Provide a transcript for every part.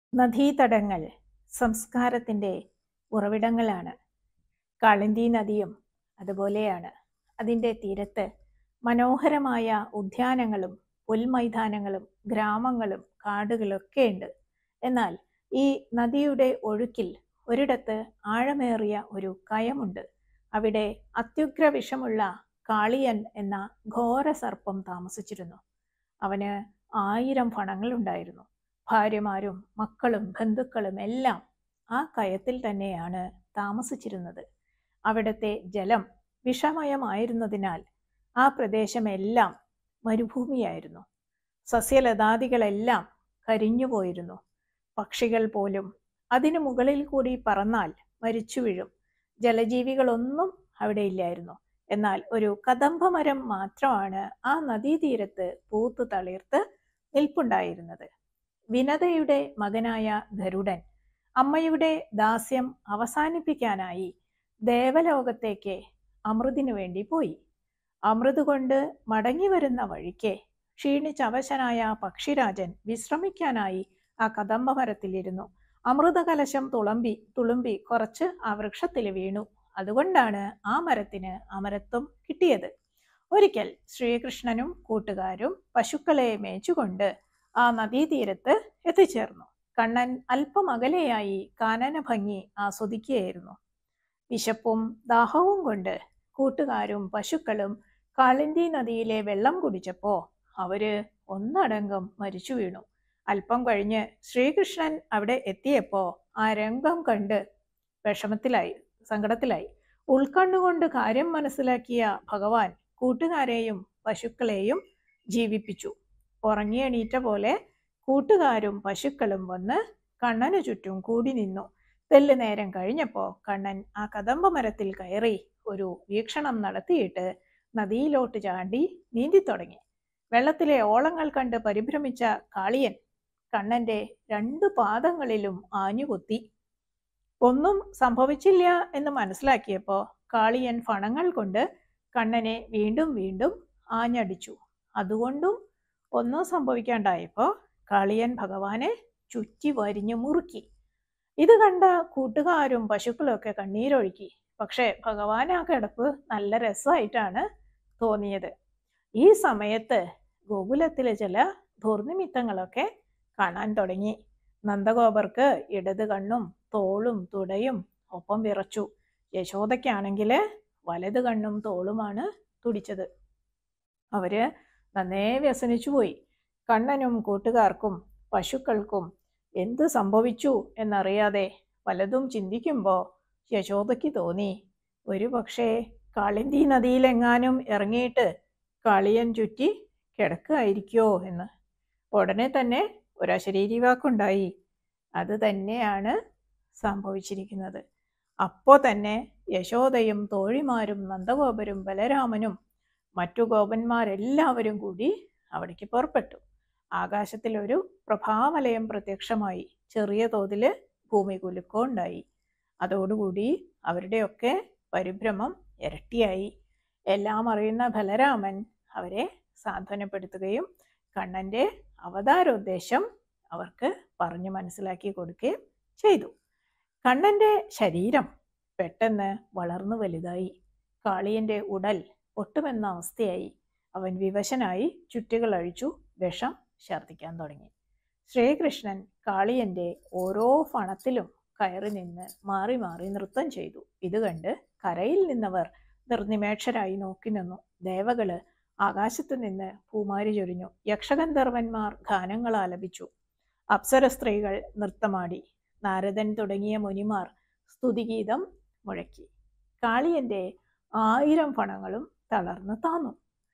നദീതടങ്ങൾ സംസ്കാരത്തിൻ്റെ ഉറവിടങ്ങളാണ്. കാളിന്തി നദിയും അതുപോലെയാണ്. അതിൻ്റെ തീരത്ത് മനോഹരമായ ഉദ്യാനങ്ങളും പുൽമൈതാനങ്ങളും ഗ്രാമങ്ങളും കാടുകളൊക്കെ ഉണ്ട്. എന്നാൽ ഈ നദിയുടെ ഒഴുക്കിൽ ഒരിടത്ത് ആഴമേറിയ ഒരു കയമുണ്ട്. അവിടെ അത്യുഗ്ര വിഷമുള്ള കാളിയൻ എന്ന ഘോര സർപ്പം താമസിച്ചിരുന്നു. അവന് 1000 ഫണങ്ങളുണ്ടായിരുന്നു. ഭാര്യമാരും മക്കളും ബന്ധുക്കളും എല്ലാം ആ കയത്തിൽ തന്നെയാണ് താമസിച്ചിരുന്നത്. അവിടുത്തെ ജലം വിഷമയമായിരുന്നതിനാൽ ആ പ്രദേശമെല്ലാം മരുഭൂമിയായിരുന്നു. സസ്യലതാദികളെല്ലാം കരിഞ്ഞുപോയിരുന്നു. പക്ഷികൾ പോലും അതിനു മുകളിൽ കൂടി പറന്നാൽ മരിച്ചു വീഴും. ജലജീവികളൊന്നും അവിടെ ഇല്ലായിരുന്നു. എന്നാൽ ഒരു കദംബമരം മാത്രമാണ് ആ നദീതീരത്ത് പൂത്തു തളിർത്ത് നിൽപ്പുണ്ടായിരുന്നത്. വിനതയുടെ മകനായ ഗരുഡൻ അമ്മയുടെ ദാസ്യം അവസാനിപ്പിക്കാനായി ദേവലോകത്തേക്ക് അമൃതിനു വേണ്ടി പോയി. അമൃത് കൊണ്ട് മടങ്ങി വരുന്ന വഴിക്ക് ക്ഷീണിച്ചവശനായ പക്ഷിരാജൻ വിശ്രമിക്കാനായി ആ കദംബമരത്തിലിരുന്നു. അമൃതകലശം തുളുമ്പി കുറച്ച് ആ വൃക്ഷത്തിൽ വീണു. അതുകൊണ്ടാണ് ആ മരത്തിന് അമരത്വം കിട്ടിയത്. ഒരിക്കൽ ശ്രീകൃഷ്ണനും കൂട്ടുകാരും പശുക്കളെ മേച്ചുകൊണ്ട് ആ നദീതീരത്ത് എത്തിച്ചേർന്നു. കണ്ണൻ അല്പം അകലെയായി കാനന ഭംഗി ആസ്വദിക്കുകയായിരുന്നു. വിശപ്പും ദാഹവും കൊണ്ട് കൂട്ടുകാരും പശുക്കളും കാളിന്തി നദിയിലെ വെള്ളം കുടിച്ചപ്പോ അവര് ഒന്നടങ്കം മരിച്ചു വീണു. അല്പം കഴിഞ്ഞ് ശ്രീകൃഷ്ണൻ അവിടെ എത്തിയപ്പോ ആ രംഗം കണ്ട് സങ്കടത്തിലായി. ഉൾക്കണ്ണുകൊണ്ട് കാര്യം മനസ്സിലാക്കിയ ഭഗവാൻ കൂട്ടുകാരെയും പശുക്കളെയും ജീവിപ്പിച്ചു. ഉറങ്ങി എണീറ്റ പോലെ കൂട്ടുകാരും പശുക്കളും വന്ന് കണ്ണനു ചുറ്റും കൂടി നിന്നു. തെല്ല് നേരം കഴിഞ്ഞപ്പോ കണ്ണൻ ആ കദംബമരത്തിൽ കയറി ഒരു വീക്ഷണം നടത്തിയിട്ട് നദിയിലോട്ട് ചാണ്ടി നീന്തി തുടങ്ങി. വെള്ളത്തിലെ ഓളങ്ങൾ കണ്ട് പരിഭ്രമിച്ച കാളിയൻ കണ്ണന്റെ 2 പാദങ്ങളിലും ആഞ്ഞുകൊത്തി. ഒന്നും സംഭവിച്ചില്ല എന്ന് മനസ്സിലാക്കിയപ്പോ കാളിയൻ ഫണങ്ങൾ കൊണ്ട് കണ്ണനെ വീണ്ടും വീണ്ടും ആഞ്ഞടിച്ചു. അതുകൊണ്ടും ഒന്നും സംഭവിക്കാണ്ടായപ്പോ കാളിയൻ ഭഗവാനെ ചുറ്റി വരിഞ്ഞു മുറുക്കി. ഇത് കണ്ട കൂട്ടുകാരും പശുക്കളും ഒക്കെ കണ്ണീരൊഴുക്കി. പക്ഷെ ഭഗവാൻ ആ കിടപ്പ് നല്ല രസമായിട്ടാണ് തോന്നിയത്. ഈ സമയത്ത് ഗോകുലത്തിലെ ചില ദുർനിമിത്തങ്ങളൊക്കെ കാണാൻ തുടങ്ങി. നന്ദഗോപർക്ക് ഇടത് കണ്ണും തോളും തുടയും ഒപ്പം വിറച്ചു. യശോദയ്ക്കാണെങ്കിൽ വലത് കണ്ണും തോളുമാണ് തുടിച്ചത്. അവര് നന്നേ വ്യസനിച്ചു പോയി. കണ്ണനും കൂട്ടുകാർക്കും പശുക്കൾക്കും എന്ത് സംഭവിച്ചു എന്നറിയാതെ പലതും ചിന്തിക്കുമ്പോ യശോദയ്ക്ക് തോന്നി, ഒരു പക്ഷേ കാളിന്തി നദിയിലെങ്ങാനും ഇറങ്ങിയിട്ട് കാളിയൻ ചുറ്റി കിടക്കുകയായിരിക്കോ എന്ന്. ഉടനെ തന്നെ ഒരു അശരീരി വാക്കുണ്ടായി. അത് തന്നെയാണ് സംഭവിച്ചിരിക്കുന്നത്. അപ്പോ തന്നെ യശോദയും തോഴിമാരും നന്ദഗോപരും ബലരാമനും മറ്റു ഗോപന്മാരെല്ലാവരും കൂടി അവിടേക്ക് പുറപ്പെട്ടു. ആകാശത്തിൽ ഒരു പ്രഭാവലയം പ്രത്യക്ഷമായി. ചെറിയ തോതില് ഭൂമി കുലുക്കം ഉണ്ടായി. അതോടുകൂടി അവരുടെയൊക്കെ പരിഭ്രമം ഇരട്ടിയായി. എല്ലാം അറിയുന്ന ബലരാമൻ അവരെ സാന്ത്വനപ്പെടുത്തുകയും കണ്ണന്റെ അവതാരോദ്ദേശം അവർക്ക് പറഞ്ഞു മനസ്സിലാക്കി കൊടുക്കുകയും ചെയ്തു. കണ്ണന്റെ ശരീരം പെട്ടെന്ന് വളർന്നു വലുതായി. കാളിയന്റെ ഉടൽ പൊട്ടുമെന്ന അവസ്ഥയായി. അവൻ വിവശനായി ചുറ്റുകൾ അഴിച്ചു വിഷം ഛർദ്ദിക്കാൻ തുടങ്ങി. ശ്രീകൃഷ്ണൻ കാളിയന്റെ ഓരോ ഫണത്തിലും കയറി നിന്ന് മാറി മാറി നൃത്തം ചെയ്തു. ഇത് കണ്ട് കരയിൽ നിന്നവർ നിർനിമേഷരായി നോക്കി നിന്നു. ദേവകള് ആകാശത്ത് നിന്ന് പൂമാരി ചൊരിഞ്ഞു. യക്ഷഗന്ധർവന്മാർ ഗാനങ്ങൾ ആലപിച്ചു. അപ്സര സ്ത്രീകൾ നൃത്തമാടി. നാരദൻ തുടങ്ങിയ മുനിമാർ സ്തുതിഗീതം മുഴക്കി. കാളിയന്റെ 1000 ഫണങ്ങളും തളർന്നു താന്നു.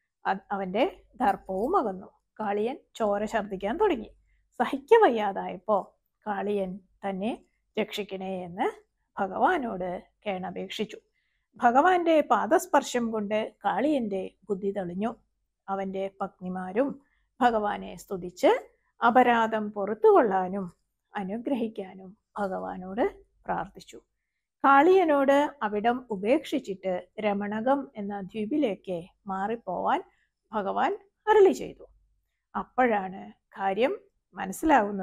അവന്റെ ദർപ്പവും അകന്നു. കാളിയൻ ചോര ഛർദ്ദിക്കാൻ തുടങ്ങി. സഹിക്കവയ്യാതായപ്പോ കാളിയൻ തന്നെ രക്ഷിക്കണേ എന്ന് ഭഗവാനോട് കേണപേക്ഷിച്ചു. ഭഗവാന്റെ പാദസ്പർശം കൊണ്ട് കാളിയന്റെ ബുദ്ധി തെളിഞ്ഞു. അവന്റെ പത്നിമാരും ഭഗവാനെ സ്തുതിച്ച് അപരാധം പൊറത്തുകൊള്ളാനും അനുഗ്രഹിക്കാനും ഭഗവാനോട് പ്രാർത്ഥിച്ചു. കാളിയനോട് അവിടം ഉപേക്ഷിച്ചിട്ട് രമണകം എന്ന ദ്വീപിലേക്ക് മാറിപ്പോവാൻ ഭഗവാൻ അരുളി ചെയ്തു. അപ്പോഴാണ് കാര്യം മനസ്സിലാവുന്നത്.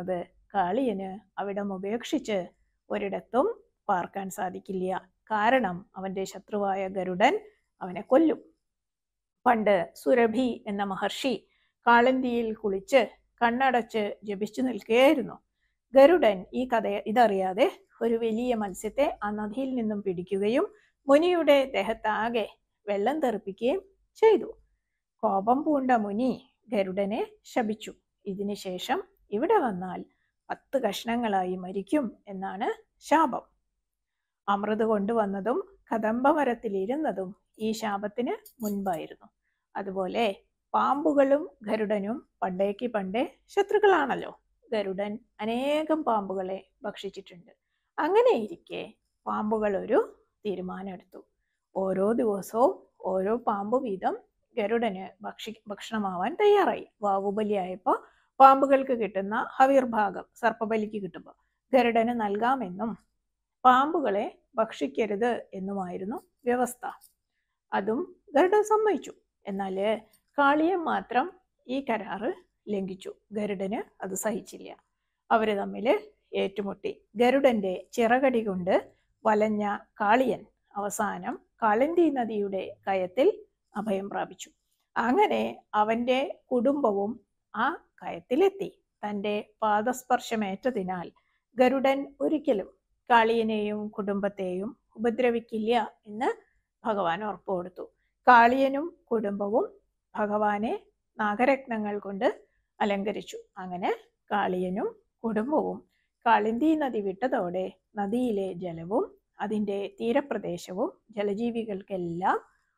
കാളിയന് അവിടം ഉപേക്ഷിച്ച് ഒരിടത്തും പാർക്കാൻ സാധിക്കില്ല. കാരണം അവന്റെ ശത്രുവായ ഗരുഡൻ അവനെ കൊല്ലും. പണ്ട് സുരഭി എന്ന മഹർഷി കാളന്തിയിൽ കുളിച്ച് കണ്ണടച്ച് ജപിച്ചു നിൽക്കുകയായിരുന്നു. ഗരുഡൻ ഈ കഥ ഇതറിയാതെ ഒരു വലിയ മത്സ്യത്തെ ആ നദിയിൽ നിന്നും പിടിക്കുകയും മുനിയുടെ ദേഹത്താകെ വെള്ളം തെറിപ്പിക്കുകയും ചെയ്തു. കോപം പൂണ്ട മുനി ഗരുഡനെ ശപിച്ചു. ഇതിനുശേഷം ഇവിടെ വന്നാൽ 10 കഷ്ണങ്ങളായി മരിക്കും എന്നാണ് ശാപം. അമൃത് കൊണ്ടുവന്നതും കദംബമരത്തിലിരുന്നതും ഈ ശാപത്തിന് മുൻപായിരുന്നു. അതുപോലെ പാമ്പുകളും ഗരുഡനും പണ്ടേക്ക് പണ്ടേ ശത്രുക്കളാണല്ലോ. ഗരുഡൻ അനേകം പാമ്പുകളെ ഭക്ഷിച്ചിട്ടുണ്ട്. അങ്ങനെയിരിക്കെ പാമ്പുകൾ ഒരു തീരുമാനമെടുത്തു. ഓരോ ദിവസവും ഓരോ പാമ്പ് വീതം ഗരുഡന് ഭക്ഷണമാവാൻ തയ്യാറായി. വാവുബലിയായപ്പോൾ പാമ്പുകൾക്ക് കിട്ടുന്ന ഹവിർഭാഗം സർപ്പബലിക്ക് കിട്ടുമ്പോൾ ഗരുഡന് നൽകാമെന്നും പാമ്പുകളെ ഭക്ഷിക്കരുത് എന്നുമായിരുന്നു വ്യവസ്ഥ. അതും ഗരുഡൻ സമ്മതിച്ചു. എന്നാൽ കാളിയൻ മാത്രം ഈ കരാറ് ലംഘിച്ചു. ഗരുഡന് അത് സഹിച്ചില്ല. അവര് തമ്മിൽ ഏറ്റുമുട്ടി. ഗരുഡന്റെ ചിറകടി കൊണ്ട് വലഞ്ഞ കാളിയൻ അവസാനം കാളന്തി നദിയുടെ കയത്തിൽ അഭയം പ്രാപിച്ചു. അങ്ങനെ അവന്റെ കുടുംബവും ആ കയത്തിലെത്തി. തൻ്റെ പാദസ്പർശമേറ്റതിനാൽ ഗരുഡൻ ഒരിക്കലും കാളിയനെയും കുടുംബത്തെയും ഉപദ്രവിക്കില്ല എന്ന് ഭഗവാൻ ഉറപ്പു കൊടുത്തു. കാളിയനും കുടുംബവും ഭഗവാനെ നാഗരത്നങ്ങൾ കൊണ്ട് അലങ്കരിച്ചു. അങ്ങനെ കാളിയനും കുടുംബവും കാളിന്തി നദി വിട്ടതോടെ നദിയിലെ ജലവും അതിൻ്റെ തീരപ്രദേശവും ജലജീവികൾക്കെല്ലാം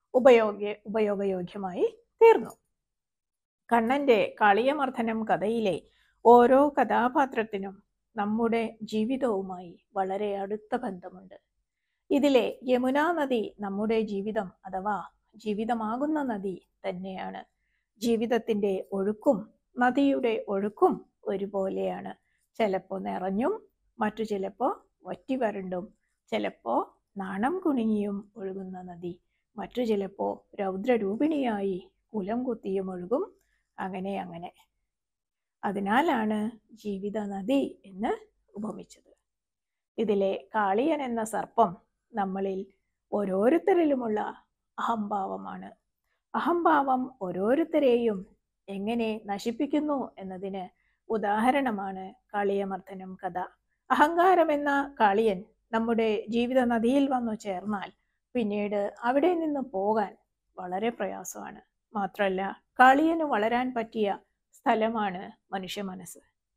ഉപയോഗയോഗ്യമായി തീർന്നു. കണ്ണന്റെ കാളിയമർദ്ദനം കഥയിലെ ഓരോ കഥാപാത്രത്തിനും നമ്മുടെ ജീവിതവുമായി വളരെ അടുത്ത ബന്ധമുണ്ട്. ഇതിലെ യമുനാ നദി നമ്മുടെ ജീവിതം അഥവാ ജീവിതമാകുന്ന നദി തന്നെയാണ്. ജീവിതത്തിൻ്റെ ഒഴുക്കും നദിയുടെ ഒഴുക്കും ഒരുപോലെയാണ്. ചിലപ്പോൾ നിറഞ്ഞും മറ്റു ചിലപ്പോൾ വറ്റി വരണ്ടും, ചിലപ്പോൾ നാണം കുണുങ്ങിയും ഒഴുകുന്ന നദി, മറ്റു ചിലപ്പോൾ രൗദ്രരൂപിണിയായി കുലം കുത്തിയും ഒഴുകും. അങ്ങനെ അതിനാലാണ് ജീവിത നദി എന്ന് ഉപമിച്ചത്. ഇതിലെ കാളിയൻ എന്ന സർപ്പം നമ്മളിൽ ഓരോരുത്തരിലുമുള്ള അഹംഭാവമാണ്. അഹംഭാവം ഓരോരുത്തരെയും എങ്ങനെ നശിപ്പിക്കുന്നു എന്നതിന് ഉദാഹരണമാണ് കാളിയമർദ്ദനം കഥ. അഹങ്കാരം എന്ന കാളിയൻ നമ്മുടെ ജീവിത നദിയിൽ വന്നു ചേർന്നാൽ പിന്നീട് അവിടെ നിന്ന് പോകാൻ വളരെ പ്രയാസമാണ്. മാത്രമല്ല, കാളിയന് വളരാൻ പറ്റിയ സ്ഥലമാണ് മനുഷ്യ മനസ്സ്.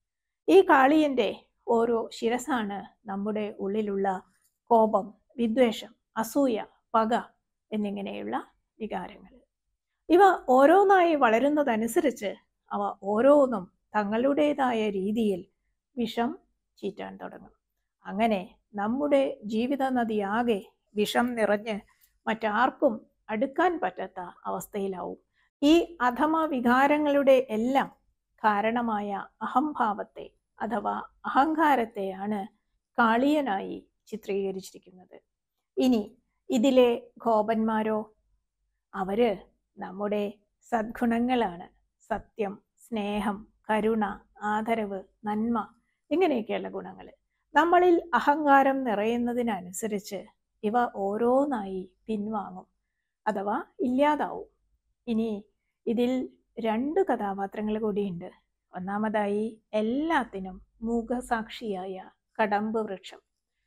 ഈ കാളിയന്റെ ഓരോ ശിരസാണ് നമ്മുടെ ഉള്ളിലുള്ള കോപം, വിദ്വേഷം, അസൂയ, പക എന്നിങ്ങനെയുള്ള വികാരങ്ങൾ. ഇവ ഓരോന്നായി വളരുന്നതനുസരിച്ച് അവ ഓരോന്നും തങ്ങളുടേതായ രീതിയിൽ വിഷം ചീറ്റാൻ തുടങ്ങും. അങ്ങനെ നമ്മുടെ ജീവിത നദിയാകെ വിഷം നിറഞ്ഞ് മറ്റാർക്കും അടുക്കാൻ പറ്റാത്ത അവസ്ഥയിലാവും. ഈ അധമ വികാരങ്ങളുടെ എല്ലാം കാരണമായ അഹംഭാവത്തെ അഥവാ അഹങ്കാരത്തെയാണ് കാളിയനായി ചിത്രീകരിച്ചിരിക്കുന്നത്. ഇനി ഇതിലെ ഗോപന്മാരോ? അവര് നമ്മുടെ സദ്ഗുണങ്ങളാണ്. സത്യം, സ്നേഹം, കരുണ, ആദരവ്, നന്മ ഇങ്ങനെയൊക്കെയുള്ള ഗുണങ്ങൾ. നമ്മളിൽ അഹങ്കാരം നിറയുന്നതിനനുസരിച്ച് ഇവ ഓരോന്നായി പിൻവാങ്ങും അഥവാ ഇല്ലാതാവും. ഇനി ഇതിൽ 2 കഥാപാത്രങ്ങൾ കൂടിയുണ്ട്. ഒന്നാമതായി എല്ലാത്തിനും മൂകസാക്ഷിയായ കടമ്പ് വൃക്ഷം.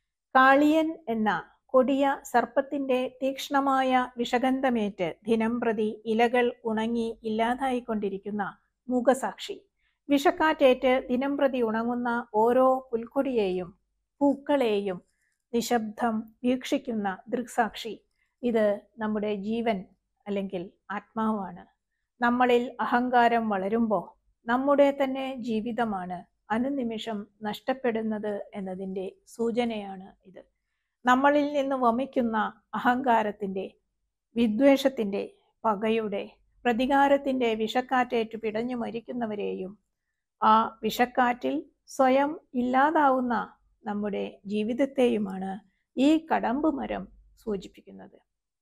കാളിയൻ എന്ന കൊടിയ സർപ്പത്തിന്റെ തീക്ഷ്ണമായ വിഷഗന്ധമേറ്റ് ദിനംപ്രതി ഇലകൾ ഉണങ്ങി ഇല്ലാതായിക്കൊണ്ടിരിക്കുന്ന മൂകസാക്ഷി. വിഷക്കാറ്റേറ്റ് ദിനംപ്രതി ഉണങ്ങുന്ന ഓരോ പുൽക്കൊടിയെയും പൂക്കളെയും നിശബ്ദം വീക്ഷിക്കുന്ന ദൃക്സാക്ഷി. ഇത് നമ്മുടെ ജീവൻ അല്ലെങ്കിൽ ആത്മാവാണ്. നമ്മളിൽ അഹങ്കാരം വളരുമ്പോൾ നമ്മുടെ തന്നെ ജീവിതമാണ് അനുനിമിഷം നഷ്ടപ്പെടുന്നത് എന്നതിൻ്റെ സൂചനയാണ് ഇത്. നമ്മളിൽ നിന്ന് വമിക്കുന്ന അഹങ്കാരത്തിൻ്റെ, വിദ്വേഷത്തിൻ്റെ, പകയുടെ, പ്രതികാരത്തിൻ്റെ വിഷക്കാറ്റേറ്റു പിടഞ്ഞു മരിക്കുന്നവരെയും ആ വിഷക്കാറ്റിൽ സ്വയം ഇല്ലാതാവുന്ന നമ്മുടെ ജീവിതത്തെയുമാണ് ഈ കടമ്പ് മരം സൂചിപ്പിക്കുന്നത്.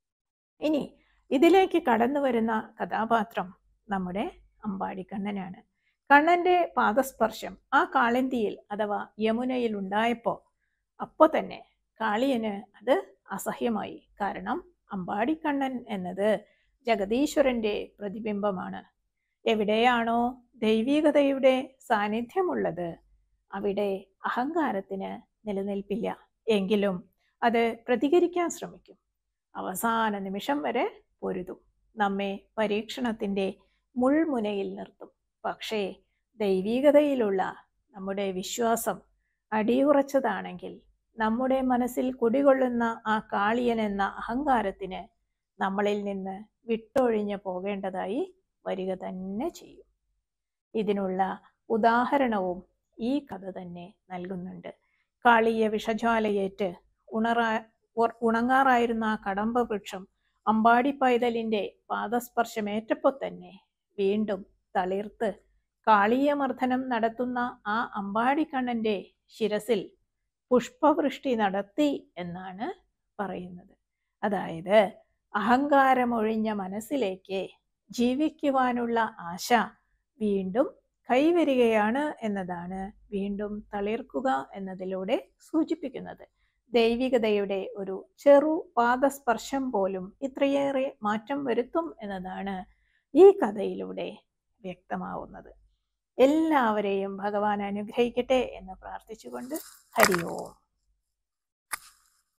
ഇനി ഇതിലേക്ക് കടന്നു വരുന്ന കഥാപാത്രം നമ്മുടെ അമ്പാടിക്കണ്ണനാണ്. കണ്ണന്റെ പാദസ്പർശം ആ കാളിന്തിയിൽ അഥവാ യമുനയിൽ ഉണ്ടായപ്പോൾ അപ്പോൾ തന്നെ കാളിയന് അത് അസഹ്യമായി. കാരണം അമ്പാടിക്കണ്ണൻ എന്നത് ജഗദീശ്വരന്റെ പ്രതിബിംബമാണ്. എവിടെയാണോ ദൈവികതയുടെ സാന്നിധ്യമുള്ളത് അവിടെ അഹങ്കാരത്തിന് നിലനിൽപ്പില്ല. എങ്കിലും അത് പ്രതികരിക്കാൻ ശ്രമിക്കും. അവസാന നിമിഷം വരെ പൊരുതും. നമ്മെ പരീക്ഷണത്തിന്റെ മുൾമുനയിൽ നിർത്തും. പക്ഷേ ദൈവികതയിലുള്ള നമ്മുടെ വിശ്വാസം അടിയുറച്ചതാണെങ്കിൽ നമ്മുടെ മനസ്സിൽ കുടികൊള്ളുന്ന ആ കാളിയൻ എന്ന അഹങ്കാരത്തിന് നമ്മളിൽ നിന്ന് വിട്ടൊഴിഞ്ഞു പോകേണ്ടതായി വരിക തന്നെ ചെയ്യും. ഇതിനുള്ള ഉദാഹരണവും ഈ കഥ തന്നെ നൽകുന്നുണ്ട്. കാളിയ വിഷജ്വാലയേറ്റ് ഉണങ്ങാറായിരുന്ന ആ കടമ്പ വൃക്ഷം അമ്പാടി പൈതലിന്റെ പാദസ്പർശമേറ്റപ്പോൾ തന്നെ വീണ്ടും തളിർത്ത് കാളീയമർദ്ദനം നടത്തുന്ന ആ അമ്പാടിക്കണ്ണന്റെ ശിരസിൽ പുഷ്പവൃഷ്ടി നടത്തി എന്നാണ് പറയുന്നത്. അതായത് അഹങ്കാരമൊഴിഞ്ഞ മനസ്സിലേക്ക് ജീവിക്കുവാനുള്ള ആശ വീണ്ടും കൈവരികയാണ് എന്നതാണ് വീണ്ടും തളിർക്കുക എന്നതിലൂടെ സൂചിപ്പിക്കുന്നത്. ദൈവികതയുടെ ഒരു ചെറു പാദസ്പർശം പോലും ഇത്രയേറെ മാറ്റം വരുത്തും എന്നതാണ് ഈ കഥയിലൂടെ വ്യക്തമാവുന്നത്. എല്ലാവരെയും ഭഗവാൻ അനുഗ്രഹിക്കട്ടെ എന്ന് പ്രാർത്ഥിച്ചുകൊണ്ട് ഹരി ഓം.